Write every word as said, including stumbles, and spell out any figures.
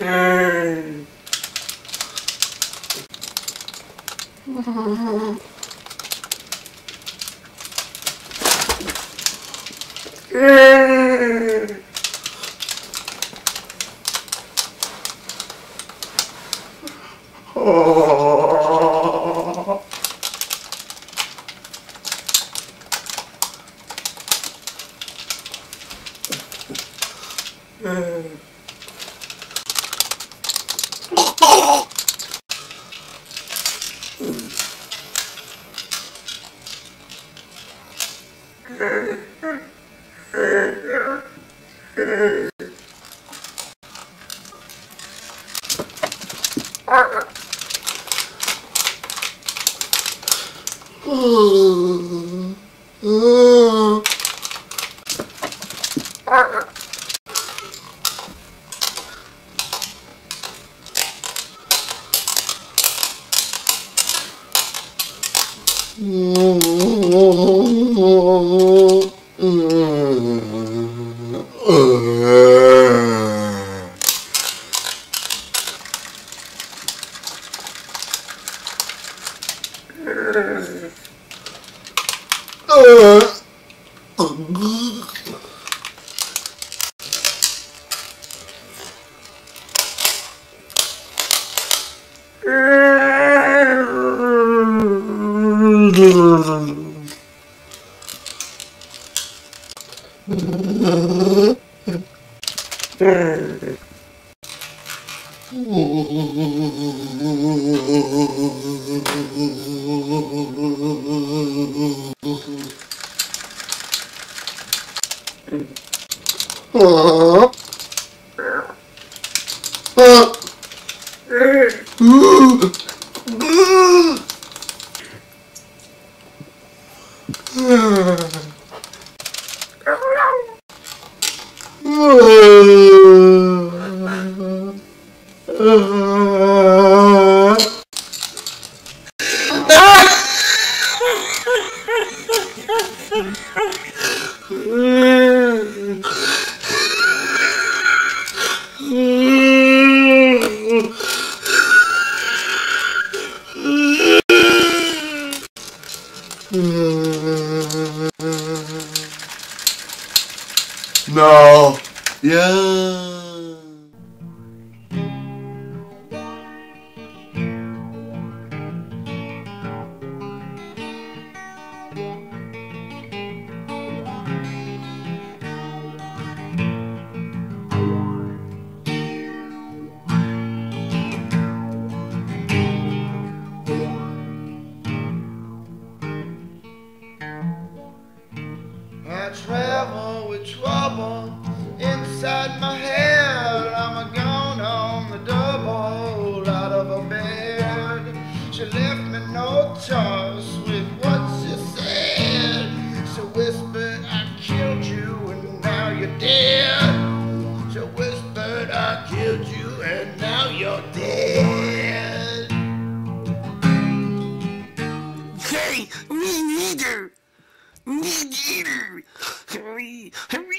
No. Yeah. I travel with trouble inside my head. I'm a gone on the double out of a bed. She left me no choice with what she said. She whispered, I killed you and now you're dead. She whispered, I killed you and now you're dead. Hey, me neither. Me neither. Hurry, hurry.